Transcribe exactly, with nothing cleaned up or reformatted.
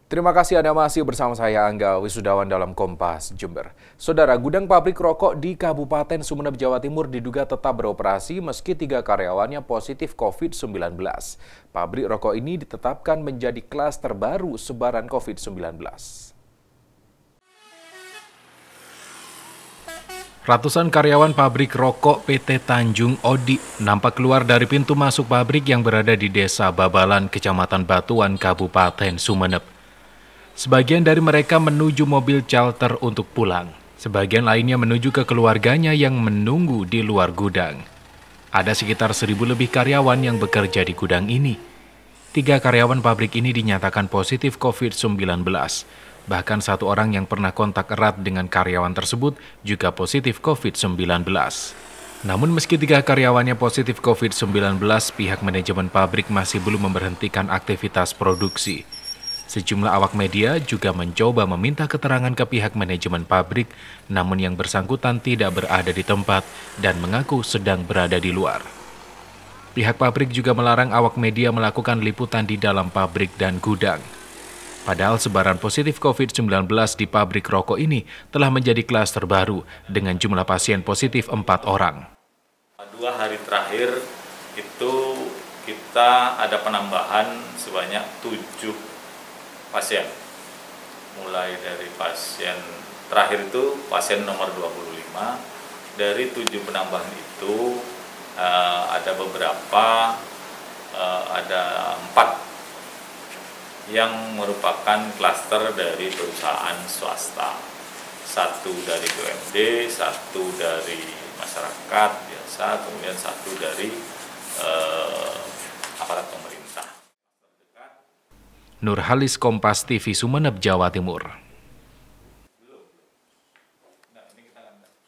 Terima kasih Anda masih bersama saya Angga Wisudawan dalam Kompas Jember. Saudara, gudang pabrik rokok di Kabupaten Sumeneb, Jawa Timur diduga tetap beroperasi meski tiga karyawannya positif covid sembilan belas. Pabrik rokok ini ditetapkan menjadi klaster baru sebaran covid sembilan belas. Ratusan karyawan pabrik rokok P T Tanjung Odi nampak keluar dari pintu masuk pabrik yang berada di Desa Babalan, Kecamatan Batuan, Kabupaten Sumeneb. Sebagian dari mereka menuju mobil charter untuk pulang. Sebagian lainnya menuju ke keluarganya yang menunggu di luar gudang. Ada sekitar seribu lebih karyawan yang bekerja di gudang ini. Tiga karyawan pabrik ini dinyatakan positif covid sembilan belas. Bahkan satu orang yang pernah kontak erat dengan karyawan tersebut juga positif covid sembilan belas. Namun meski tiga karyawannya positif covid sembilan belas, pihak manajemen pabrik masih belum memberhentikan aktivitas produksi. Sejumlah awak media juga mencoba meminta keterangan ke pihak manajemen pabrik, namun yang bersangkutan tidak berada di tempat dan mengaku sedang berada di luar. Pihak pabrik juga melarang awak media melakukan liputan di dalam pabrik dan gudang. Padahal sebaran positif covid sembilan belas di pabrik rokok ini telah menjadi klaster baru dengan jumlah pasien positif empat orang. Dua hari terakhir itu kita ada penambahan sebanyak tujuh pasien, mulai dari pasien terakhir itu pasien nomor dua puluh lima. Dari tujuh penambahan itu uh, ada beberapa uh, ada empat yang merupakan klaster dari perusahaan swasta, satu dari B U M D, satu dari masyarakat biasa, kemudian satu dari uh, aparat pemerintah. Nurhalis, Kompas T V, Sumeneb, Jawa Timur.